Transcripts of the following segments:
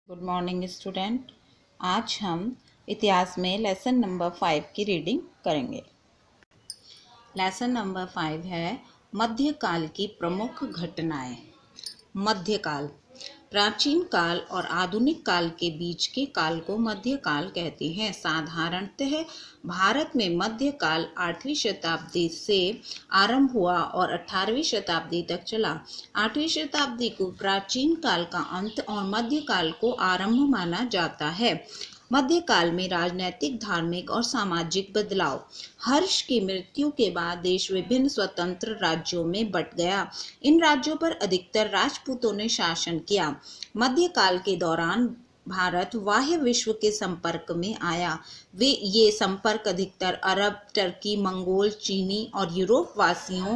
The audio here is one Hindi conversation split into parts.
Good morning student. आज हम इतिहास में लेसन नंबर 5 की रीडिंग करेंगे। लेसन नंबर 5 है मध्यकाल की प्रमुख घटनाएं। मध्यकाल प्राचीन काल और आधुनिक काल के बीच के काल को मध्यकाल कहते हैं। साधारणतः भारत में मध्यकाल 8वीं शताब्दी से आरंभ हुआ और 18वीं शताब्दी तक चला। 8वीं शताब्दी को प्राचीन काल का अंत और मध्यकाल को आरंभ माना जाता है। मध्यकाल में राजनैतिक, धार्मिक और सामाजिक बदलाव। हर्ष की मृत्यु के बाद देश विभिन्न स्वतंत्र राज्यों में बंट गया। इन राज्यों पर अधिकतर राजपूतों ने शासन किया। मध्यकाल के दौरान भारत बाह्य विश्व के संपर्क में आया। ये संपर्क अधिकतर अरब, टर्की, मंगोल, चीनी और यूरोप वासियों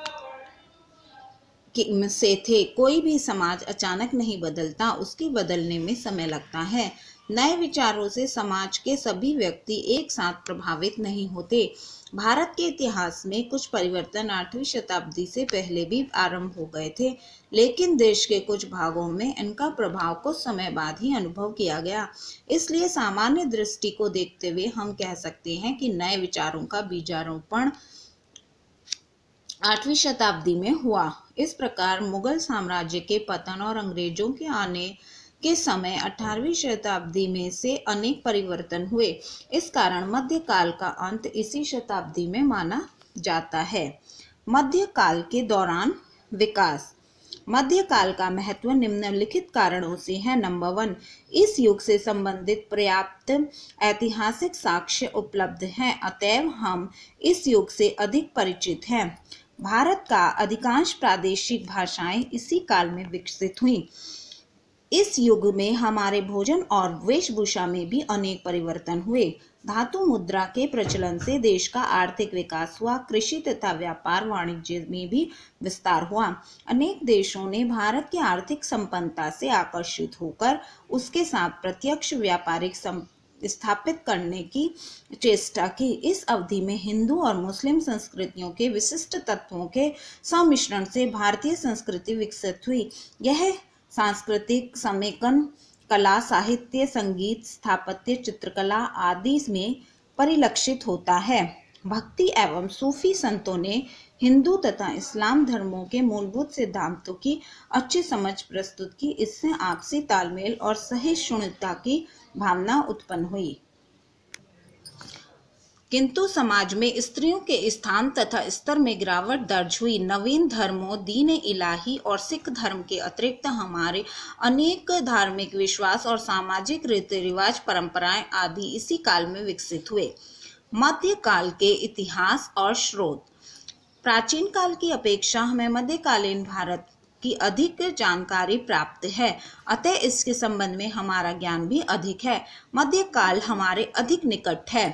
से थे। कोई भी समाज अचानक नहीं बदलता, उसके बदलने में समय लगता है। नए विचारों से समाज के सभी व्यक्ति एक साथ प्रभावित नहीं होते। भारत के इतिहास में कुछ परिवर्तन 8वीं शताब्दी से पहले भी आरंभ हो गए थे, लेकिन देश के कुछ भागों में इनका प्रभाव कुछ समय बाद ही अनुभव किया गया। इसलिए सामान्य दृष्टि को देखते हुए हम कह सकते हैं कि नए विचारों का बीजारोपण 8वीं शताब्दी में हुआ। इस प्रकार मुगल साम्राज्य के पतन और अंग्रेजों के आने के समय 18वीं शताब्दी में से अनेक परिवर्तन हुए। इस कारण मध्यकाल का अंत इसी शताब्दी में माना जाता है। मध्यकाल के दौरान विकास। मध्यकाल का महत्व निम्नलिखित कारणों से है। नंबर 1, इस युग से संबंधित पर्याप्त ऐतिहासिक साक्ष्य उपलब्ध हैं, अतएव हम इस युग से अधिक परिचित हैं। भारत का अधिकांश प्रादेशिक भाषाएं इसी काल में विकसित हुईं। इस युग में हमारे भोजन और वेशभूषा में भी अनेक परिवर्तन हुए। धातु मुद्रा के प्रचलन से देश का आर्थिक विकास हुआ। कृषि तथा व्यापार वाणिज्य में भी विस्तार हुआ। अनेक देशों ने भारत की आर्थिक संपन्नता से आकर्षित होकर उसके साथ प्रत्यक्ष व्यापारिक स्थापित करने की चेष्टा की। इस अवधि में हिंदू और मुस्लिम संस्कृतियों के विशिष्ट तत्वों के सम्मिश्रण से भारतीय संस्कृति विकसित हुई। यह सांस्कृतिक समेकन कला, साहित्य, संगीत, स्थापत्य, चित्रकला आदि में परिलक्षित होता है। भक्ति एवं सूफी संतों ने हिंदू तथा इस्लाम धर्मों के मूलभूत सिद्धांतों की अच्छी समझ प्रस्तुत की। इससे आपसी तालमेल और सहिष्णुता की भावना उत्पन्न हुई। किंतु समाज में स्त्रियों के स्थान तथा स्तर में गिरावट दर्ज हुई। नवीन धर्मों दीन इलाही और सिख धर्म के अतिरिक्त हमारे अनेक धार्मिक विश्वास और सामाजिक रीति रिवाज, परंपराएं आदि इसी काल में विकसित हुए। मध्यकाल के इतिहास और स्रोत। प्राचीन काल की अपेक्षा हमें मध्यकालीन भारत की अधिक जानकारी प्राप्त है, अतः इसके संबंध में हमारा ज्ञान भी अधिक है। मध्यकाल हमारे अधिक निकट है,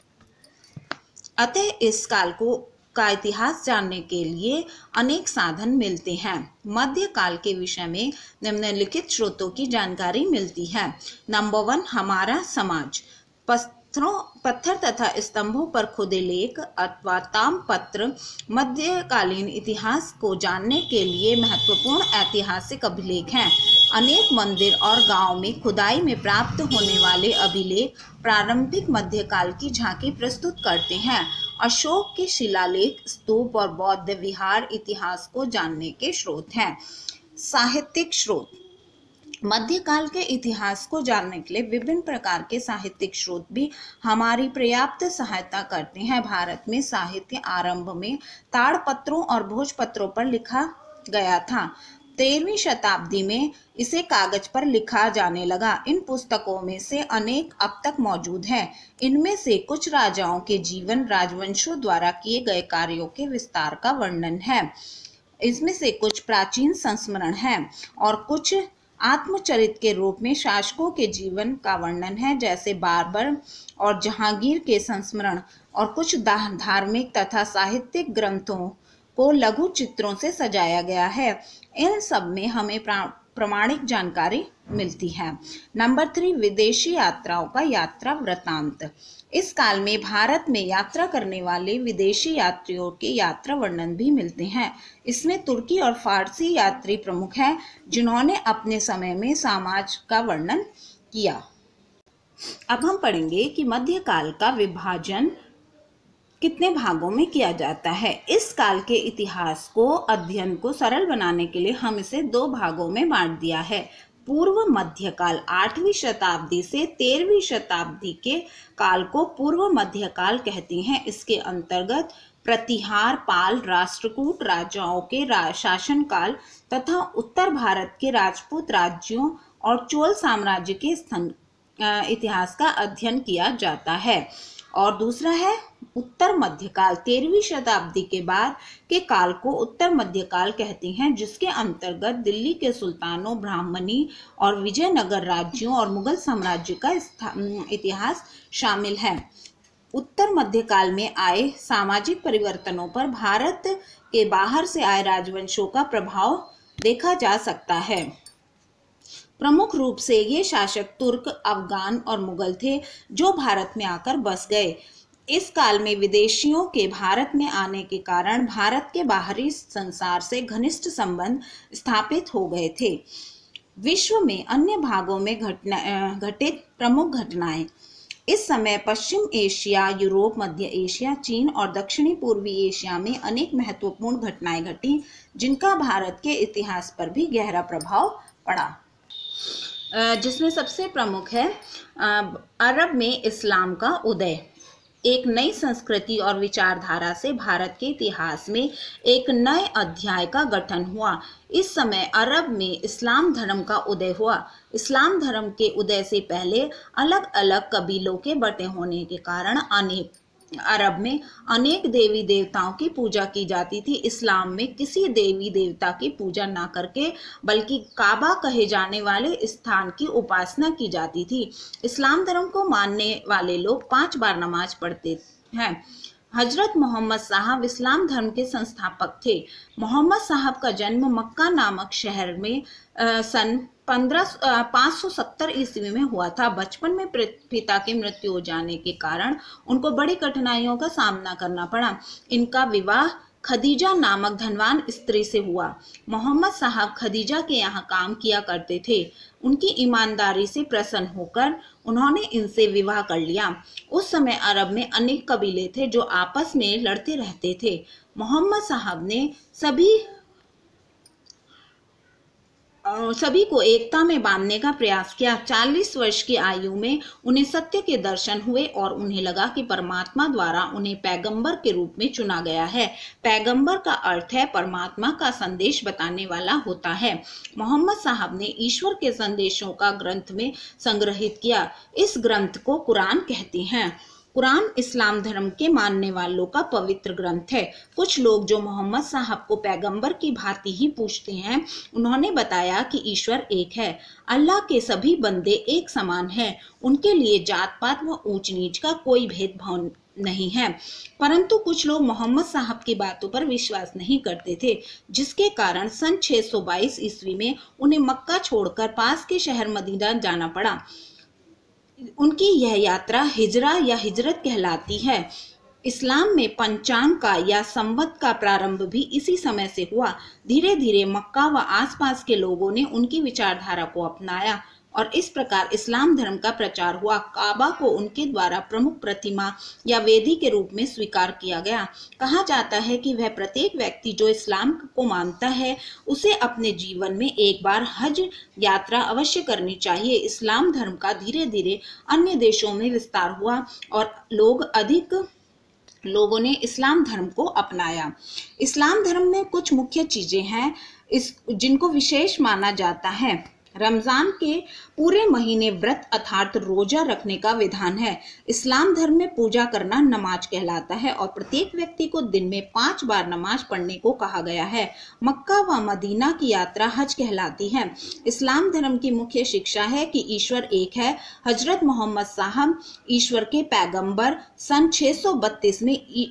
अतः इस काल का इतिहास जानने के लिए अनेक साधन मिलते हैं। मध्यकाल के विषय में निम्नलिखित स्रोतों की जानकारी मिलती है। नंबर 1, हमारा समाज। पत्थर तथा स्तंभों पर खुदे लेख अथवा ताम्रपत्र मध्यकालीन इतिहास को जानने के लिए महत्वपूर्ण ऐतिहासिक अभिलेख हैं। अनेक मंदिर और गांव में खुदाई में प्राप्त होने वाले अभिलेख प्रारंभिक मध्यकाल की झांकी प्रस्तुत करते हैं। अशोक के शिलालेख, स्तूप और बौद्ध विहार इतिहास को जानने के स्रोत हैं। साहित्यिक स्रोत। मध्यकाल के इतिहास को जानने के लिए विभिन्न प्रकार के साहित्यिक स्रोत भी हमारी पर्याप्त सहायता करते हैं। भारत में साहित्य आरंभ में ताड़पत्रों और भोजपत्रों पर लिखा गया था। 13वीं शताब्दी में इसे कागज पर लिखा जाने लगा। इन पुस्तकों में से अनेक अब तक मौजूद हैं। इनमें से कुछ राजाओं के जीवन, राजवंशों द्वारा किए गए कार्यों के विस्तार का वर्णन है। इसमें से कुछ प्राचीन संस्मरण हैं और कुछ आत्मचरित के रूप में शासकों के जीवन का वर्णन है, जैसे बाबर और जहांगीर के संस्मरण। और कुछ धार्मिक तथा साहित्यिक ग्रंथों को लघु चित्रों से सजाया गया है। इन सब में हमें प्रामाणिक जानकारी मिलती है। नंबर 3, विदेशी यात्राओं का यात्रा वृत्तांत। इस काल में भारत में यात्रा करने वाले विदेशी यात्रियों के यात्रा वर्णन भी मिलते हैं। इसमें तुर्की और फारसी यात्री प्रमुख हैं, जिन्होंने अपने समय में समाज का वर्णन किया। अब हम पढ़ेंगे कि मध्यकाल का विभाजन कितने भागों में किया जाता है। इस काल के इतिहास को अध्ययन को सरल बनाने के लिए हम इसे 2 भागों में बांट दिया है। पूर्व मध्यकाल 8वीं शताब्दी से 13वीं शताब्दी के काल को पूर्व मध्यकाल कहते हैं। इसके अंतर्गत प्रतिहार, पाल, राष्ट्रकूट राजाओं के शासनकाल तथा उत्तर भारत के राजपूत राज्यों और चोल साम्राज्य के इतिहास का अध्ययन किया जाता है। और दूसरा है उत्तर मध्यकाल। 13वीं शताब्दी के बाद के काल को उत्तर मध्यकाल कहते हैं, जिसके अंतर्गत दिल्ली के सुल्तानों, ब्राह्मणी और विजयनगर राज्यों और मुगल साम्राज्य का इतिहास शामिल है। उत्तर मध्यकाल में आए सामाजिक परिवर्तनों पर भारत के बाहर से आए राजवंशों का प्रभाव देखा जा सकता है। प्रमुख रूप से ये शासक तुर्क, अफगान और मुगल थे, जो भारत में आकर बस गए। इस काल में विदेशियों के भारत में आने के कारण भारत के बाहरी संसार से घनिष्ठ संबंध स्थापित हो गए थे। विश्व में अन्य भागों में घटित प्रमुख घटनाएं। इस समय पश्चिम एशिया, यूरोप, मध्य एशिया, चीन और दक्षिणी पूर्वी एशिया में अनेक महत्वपूर्ण घटनाएं घटी, जिनका भारत के इतिहास पर भी गहरा प्रभाव पड़ा। जिसमें सबसे प्रमुख है अरब में इस्लाम का उदय। एक नई संस्कृति और विचारधारा से भारत के इतिहास में एक नए अध्याय का गठन हुआ। इस समय अरब में इस्लाम धर्म का उदय हुआ। इस्लाम धर्म के उदय से पहले अलग अलग कबीलों के बटे होने के कारण अरब में अनेक देवी देवताओं की पूजा की जाती थी। इस्लाम में किसी देवी देवता की पूजा ना करके बल्कि काबा कहे जाने वाले स्थान की उपासना की जाती थी। इस्लाम धर्म को मानने वाले लोग 5 बार नमाज पढ़ते हैं। हजरत मोहम्मद साहब इस्लाम धर्म के संस्थापक थे। मोहम्मद साहब का जन्म मक्का नामक शहर में सन 570 ईस्वी में हुआ था। बचपन में पिता की मृत्यु हो जाने के कारण उनको बड़ी कठिनाइयों का सामना करना पड़ा। इनका विवाह खदीजा नामक धनवान स्त्री से हुआ। मोहम्मद साहब खदीजा के यहाँ काम किया करते थे। उनकी ईमानदारी से प्रसन्न होकर उन्होंने इनसे विवाह कर लिया। उस समय अरब में अनेक कबीले थे जो आपस में लड़ते रहते थे। मोहम्मद साहब ने सभी को एकता में बांधने का प्रयास किया। 40 वर्ष की आयु में उन्हें सत्य के दर्शन हुए और उन्हें लगा कि परमात्मा द्वारा उन्हें पैगंबर के रूप में चुना गया है। पैगंबर का अर्थ है परमात्मा का संदेश बताने वाला होता है। मोहम्मद साहब ने ईश्वर के संदेशों का ग्रंथ में संग्रहित किया। इस ग्रंथ को कुरान कहते हैं। कुरान इस्लाम धर्म के मानने वालों का पवित्र ग्रंथ है। कुछ लोग जो मोहम्मद साहब को पैगंबर की भांति ही पूछते हैं, उन्होंने बताया कि ईश्वर एक है। अल्लाह के सभी बंदे एक समान हैं। उनके लिए जात पात व ऊंच नीच का कोई भेदभाव नहीं है। परंतु कुछ लोग मोहम्मद साहब की बातों पर विश्वास नहीं करते थे, जिसके कारण सन 622 ईस्वी में उन्हें मक्का छोड़कर पास के शहर मदीना जाना पड़ा। उनकी यह यात्रा हिजरा या हिजरत कहलाती है। इस्लाम में पंचांग का या संवत का प्रारंभ भी इसी समय से हुआ। धीरे धीरे मक्का व आसपास के लोगों ने उनकी विचारधारा को अपनाया और इस प्रकार इस्लाम धर्म का प्रचार हुआ। काबा को उनके द्वारा प्रमुख प्रतिमा या वेदी के रूप में स्वीकार किया गया। कहा जाता है कि वह प्रत्येक व्यक्ति जो इस्लाम को मानता है, उसे अपने जीवन में एक बार हज यात्रा अवश्य करनी चाहिए। इस्लाम धर्म का धीरे धीरे अन्य देशों में विस्तार हुआ और लोगों ने इस्लाम धर्म को अपनाया। इस्लाम धर्म में कुछ मुख्य चीजें हैं जिनको विशेष माना जाता है। रमजान के पूरे महीने व्रत अर्थात रोजा रखने का विधान है। इस्लाम धर्म में पूजा करना नमाज कहलाता है और प्रत्येक व्यक्ति को दिन में 5 बार नमाज पढ़ने को कहा गया है। मक्का व मदीना की यात्रा हज कहलाती है। इस्लाम धर्म की मुख्य शिक्षा है कि ईश्वर एक है। हजरत मोहम्मद साहब ईश्वर के पैगंबर सन 632 में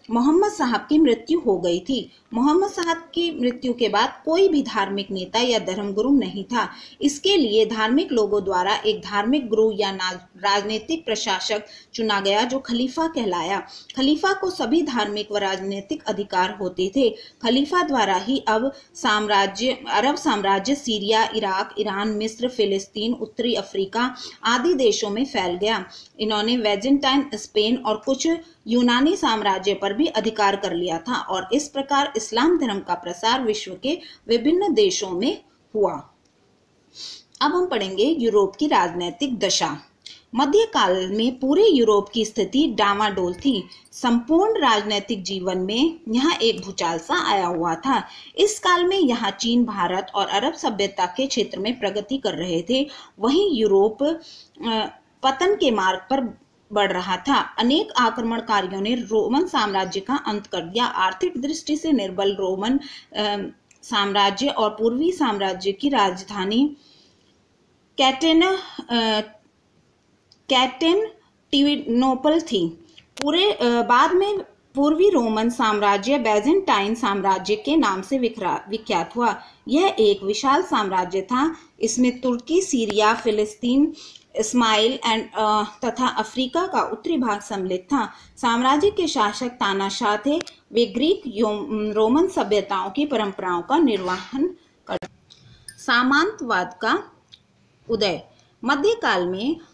मोहम्मद साहब की मृत्यु हो गई थी। मोहम्मद साहब की मृत्यु के बाद कोई भी धार्मिक नेता या धर्मगुरु नहीं था। इसके लिए धार्मिक लोगों द्वारा एक धार्मिक गुरु या राजनीतिक प्रशासक चुना गया जो खलीफा कहलाया। खलीफा को सभी धार्मिक व राजनीतिक अधिकार होते थे। खलीफा द्वारा ही अरब साम्राज्य सीरिया, इराक, ईरान, मिस्र, फिलिस्तीन, उत्तरी अफ्रीका आदि देशों में फैल गया। इन्होंने वेजेंटाइन, स्पेन और कुछ यूनानी साम्राज्य पर भी अधिकार कर लिया था और इस प्रकार इस्लाम धर्म का प्रसार विश्व के विभिन्न देशों में हुआ। अब हम पढ़ेंगे यूरोप की राजनीतिक दशा। मध्यकाल में पूरे यूरोप की स्थिति डामाडोल थी। संपूर्ण राजनीतिक जीवन में यहाँ एक भूचाल सा आया हुआ था। इस काल में यहाँ चीन, भारत और अरब सभ्यता के क्षेत्र में प्रगति कर रहे थे, वहीं यूरोप पतन के मार्ग पर बढ़ रहा था। अनेक आक्रमणकारियों ने रोमन साम्राज्य का अंत कर दिया। आर्थिक दृष्टि से निर्बल रोमन साम्राज्य और पूर्वी साम्राज्य की राजधानी कैस्टेनटिनोपल थी। बाद में पूर्वी रोमन साम्राज्य बैजेंटाइन साम्राज्य के नाम से विख्यात हुआ। यह एक विशाल साम्राज्य था। इसमें तुर्की, सीरिया, फिलिस्तीन, इस्माइल तथा अफ्रीका का उत्तरी भाग सम्मिलित था। साम्राज्य के शासक तानाशाह थे। वे ग्रीक रोमन सभ्यताओं की परंपराओं का निर्वहन करते। सामंतवाद का उदय। मध्यकाल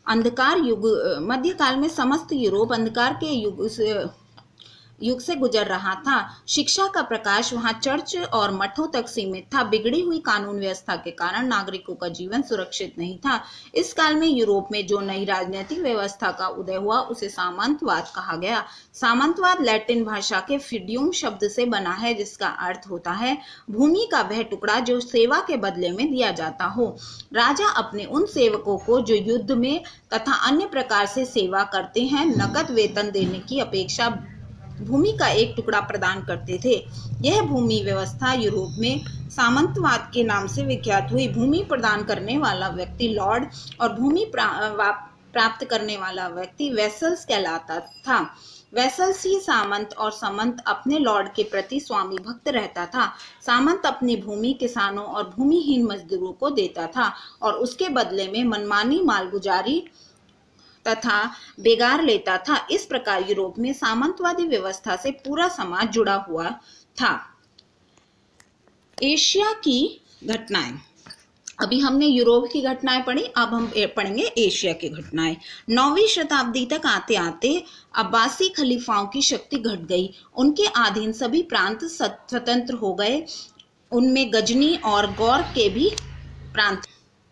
में समस्त यूरोप अंधकार के युग से गुजर रहा था। शिक्षा का प्रकाश वहां चर्च और मठों तक सीमित था। बिगड़ी हुई कानून व्यवस्था के कारण नागरिकों का जीवन सुरक्षित नहीं था। इस काल में यूरोप में जो नई राजनीतिक व्यवस्था का उदय हुआ उसे सामंतवाद कहा गया। सामंतवाद लैटिन भाषा के फिडियुम शब्द से बना है, जिसका अर्थ होता है भूमि का वह टुकड़ा जो सेवा के बदले में दिया जाता हो। राजा अपने उन सेवकों को जो युद्ध में तथा अन्य प्रकार से सेवा करते हैं नकद वेतन देने की अपेक्षा भूमि का एक टुकड़ा प्रदान करते थे। यह भूमि व्यवस्था यूरोप में सामंतवाद के नाम से विख्यात हुई। भूमि प्रदान करने वाला व्यक्ति लॉर्ड और भूमि प्राप्त करने वाला व्यक्ति वेसल्स कहलाता था। वेसल्स ही सामंत और सामंत अपने लॉर्ड के प्रति स्वामी भक्त रहता था। सामंत अपनी भूमि किसानों और भूमिहीन मजदूरों को देता था और उसके बदले में मनमानी मालगुजारी तथा बेगार लेता था। इस प्रकार यूरोप में सामंतवादी व्यवस्था से पूरा समाज जुड़ा हुआ था। एशिया की घटनाएं। अभी हमने यूरोप की घटनाएं पढ़ी, अब हम पढ़ेंगे एशिया की घटनाएं। 9वीं शताब्दी तक आते आते अब्बासी खलीफाओं की शक्ति घट गई। उनके अधीन सभी प्रांत स्वतंत्र हो गए। उनमें गजनी और गौर के भी प्रांत।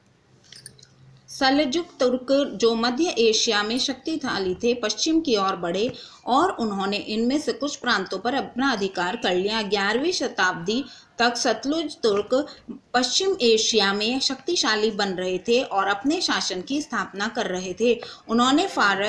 सल्जुक तुर्क जो मध्य एशिया में शक्तिशाली थे पश्चिम की ओर बढ़े और उन्होंने इनमें से कुछ प्रांतों पर अपना अधिकार कर लिया। 11वीं शताब्दी तक सतलुज तुर्क पश्चिम एशिया में शक्तिशाली बन रहे थे और अपने शासन की स्थापना कर रहे थे। उन्होंने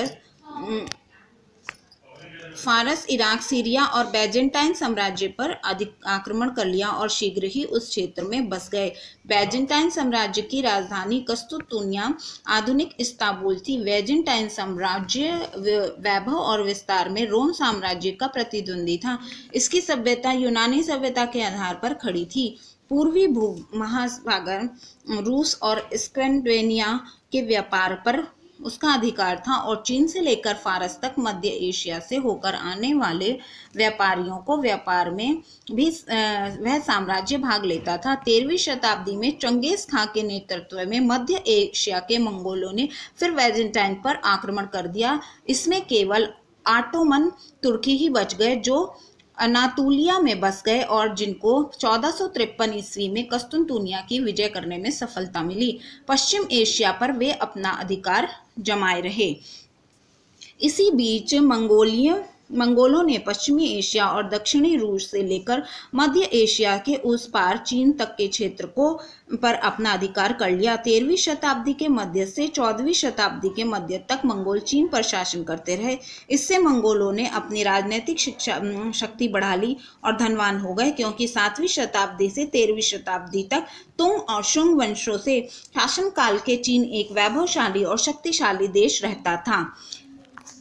फारस, इराक, सीरिया और बैजेंटाइन साम्राज्य पर आक्रमण कर लिया और शीघ्र ही उस क्षेत्र में बस गए। बैजेंटाइन साम्राज्य की राजधानी कस्तुतुनिया आधुनिक इस्तांबुल थी। बैजेंटाइन साम्राज्य वैभव और विस्तार में रोम साम्राज्य का प्रतिद्वंदी था। इसकी सभ्यता यूनानी सभ्यता के आधार पर खड़ी थी। पूर्वी महासागर रूस और स्कैंडिनेविया के व्यापार पर उसका अधिकार था और चीन से लेकर फारस तक मध्य एशिया से होकर आने वाले व्यापारियों को व्यापार में भी वह साम्राज्य भाग लेता था। 13वीं शताब्दी में चंगेज खां के नेतृत्व में मध्य एशिया के मंगोलों ने फिर बैजेंटाइन पर आक्रमण कर दिया। इसमें केवल ऑटोमन तुर्की ही बच गए जो अनातोलिया में बस गए और जिनको 1453 ईस्वी में कस्तुनतुनिया की विजय करने में सफलता मिली। पश्चिम एशिया पर वे अपना अधिकार जमाए रहे। इसी बीच मंगोलों ने पश्चिमी एशिया और दक्षिणी रूस से लेकर मध्य एशिया के उस पार चीन तक के क्षेत्र पर अपना अधिकार कर लिया। 13वीं शताब्दी के मध्य से 14वीं शताब्दी के मध्य तक मंगोल चीन पर शासन करते रहे। इससे मंगोलों ने अपनी राजनीतिक शक्ति बढ़ा ली और धनवान हो गए, क्योंकि 7वीं शताब्दी से 13वीं शताब्दी तक तुंग और शुंग वंशों से शासनकाल के चीन एक वैभवशाली और शक्तिशाली देश रहता था।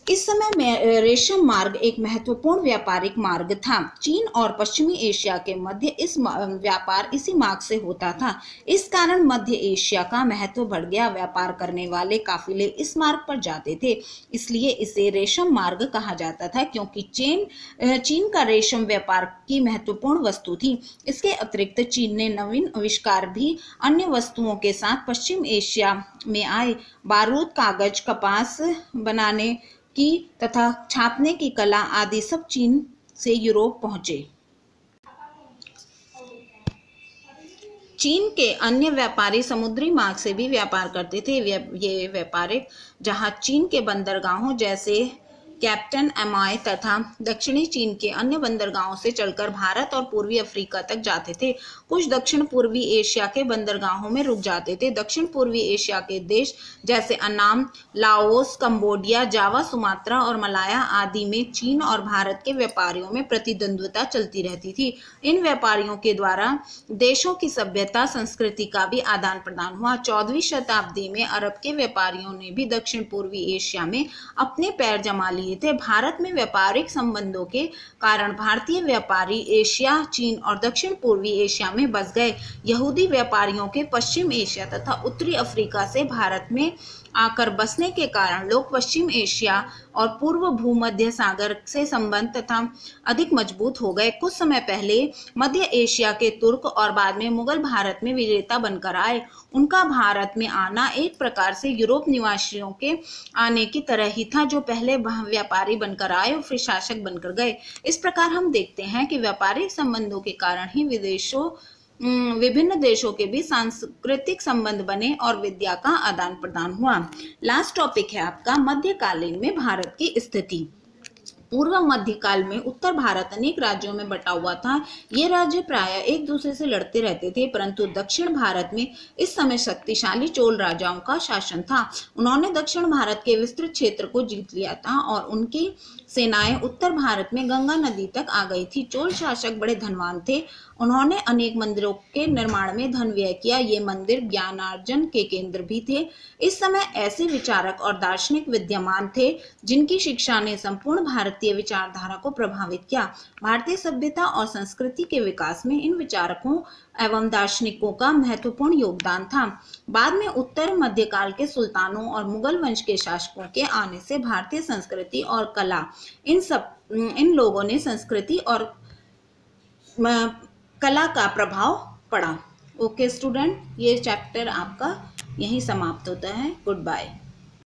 इस समय में रेशम मार्ग एक महत्वपूर्ण व्यापारिक मार्ग था। चीन और पश्चिमी एशिया के मध्य इस व्यापार इसी मार्ग से होता था। इस कारण मध्य एशिया का महत्व बढ़ गया। व्यापार करने वाले काफिले इस मार्ग पर जाते थे, इसलिए इसे रेशम मार्ग कहा जाता था, क्योंकि चीन का रेशम व्यापार की महत्वपूर्ण वस्तु थी। इसके अतिरिक्त चीन ने नवीन आविष्कार भी अन्य वस्तुओं के साथ पश्चिम एशिया में आए। बारूद, कागज, कपास बनाने की तथा छापने की कला आदि सब चीन से यूरोप पहुंचे। चीन के अन्य व्यापारी समुद्री मार्ग से भी व्यापार करते थे। ये व्यापारिक जहाज चीन के बंदरगाहों जैसे कैप्टन एमआई तथा दक्षिणी चीन के अन्य बंदरगाहों से चलकर भारत और पूर्वी अफ्रीका तक जाते थे। कुछ दक्षिण पूर्वी एशिया के बंदरगाहों में रुक जाते थे। दक्षिण पूर्वी एशिया के देश जैसे Annam, Laos, Cambodia, Java, Sumatra और मलाया आदि में चीन और भारत के व्यापारियों में प्रतिद्वंद्विता चलती रहती थी। इन व्यापारियों के द्वारा देशों की सभ्यता, संस्कृति का भी आदान प्रदान हुआ। 14वीं शताब्दी में अरब के व्यापारियों ने भी दक्षिण पूर्वी एशिया में अपने पैर जमा लिए थे। भारत में व्यापारिक संबंधों के कारण भारतीय व्यापारी एशिया, चीन और दक्षिण पूर्वी एशिया में बस गए। यहूदी व्यापारियों के पश्चिम एशिया तथा उत्तरी अफ्रीका से भारत में आकर बसने के कारण लोग पश्चिम एशिया और पूर्व भूमध्य सागर से संबंध तथा अधिक मजबूत हो गए। कुछ समय पहले मध्य एशिया के तुर्क और बाद में मुगल भारत में विजेता बनकर आए। उनका भारत में आना एक प्रकार से यूरोप निवासियों के आने की तरह ही था, जो पहले व्यापारी बनकर आए और फिर शासक बनकर गए। इस प्रकार हम देखते हैं कि व्यापारिक संबंधों के कारण ही विभिन्न देशों के बीच सांस्कृतिक संबंध बने और विद्या का आदान प्रदान हुआ। लास्ट टॉपिक है आपका मध्यकालीन में भारत की स्थिति। पूर्व मध्यकाल में उत्तर भारत अनेक राज्यों में बटा हुआ था। ये राज्य प्रायः एक दूसरे से लड़ते रहते थे, परंतु दक्षिण भारत में इस समय शक्तिशाली चोल राजाओं का शासन था। उन्होंने दक्षिण भारत के विस्तृत क्षेत्र को जीत लिया था और उनकी सेनाएं उत्तर भारत में गंगा नदी तक आ गई थी। चोल शासक बड़े धनवान थे। उन्होंने अनेक मंदिरों के निर्माण में धन व्यय किया। ये मंदिर ज्ञानार्जन के केंद्र भी थे। इस समय ऐसे विचारक और दार्शनिक विद्यमान थे जिनकी शिक्षा ने संपूर्ण भारतीय विचारधारा को प्रभावित किया। भारतीय सभ्यता और संस्कृति के विकास में इन विचारकों एवं दार्शनिकों का महत्वपूर्ण योगदान था। बाद में उत्तर मध्यकाल के सुल्तानों और मुगल वंश के शासकों के आने से भारतीय संस्कृति और कला इन लोगों ने संस्कृति और कला का प्रभाव पड़ा। ओके स्टूडेंट, ये चैप्टर आपका यहीं समाप्त होता है। Good bye.